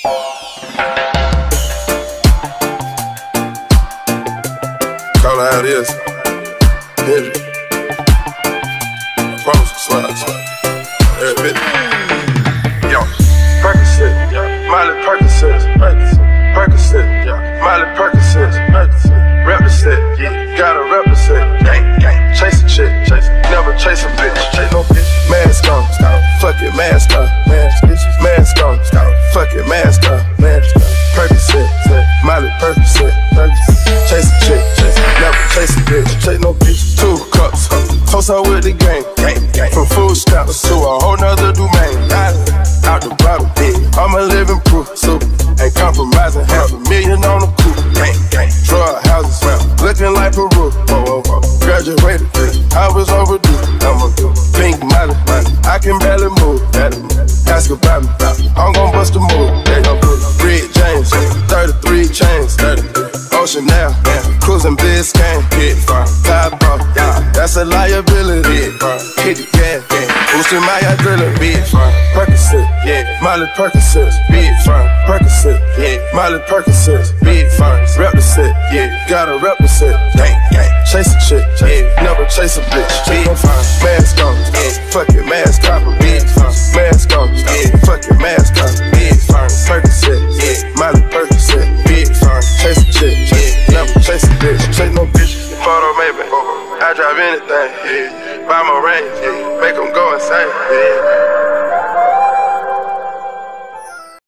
Call it how it is. Hit it. I promise to slide. Every bit. Yo, Percocet, yeah. Miley Percocet, Percocet, yeah. Miley Percocet, rep the set, yeah. Gotta rep the set, gang, gang. Chase a chick, never chase a bitch, chase no bitch. Mask on, fuck it, mask on, mask on, fuck it, mask on, Percocet, Miley Percocet, chase a chick, never chase a bitch, chase no bitch. 2 cups, toast her with the gang, from food stamps to a whole nother domain. Out the bottom, I'm a living proof, so ain't compromising. $500,000 on the coupe, drug houses, looking like Peru. Graduated, I was overdue. I'm a pink Molly, I can barely move. Ask about me, I'm gon' bust a move. Red James, 33 chains, Ocean now, cruising Biscayne, top off, that's a liability. Hit the gas, boosting my adrenaline. Percocet, Miley Percocet, Percocet, Miley Percocet, rep the set, gotta rep the set. Chase a chick, never chase a bitch. Mask on, fuck it, mask on, mask on, fuck it, mask on. Percocet, Miley Percocet, chase a chick, never chase a bitch, chase no bitch. Photo maybe, I drive anything, buy my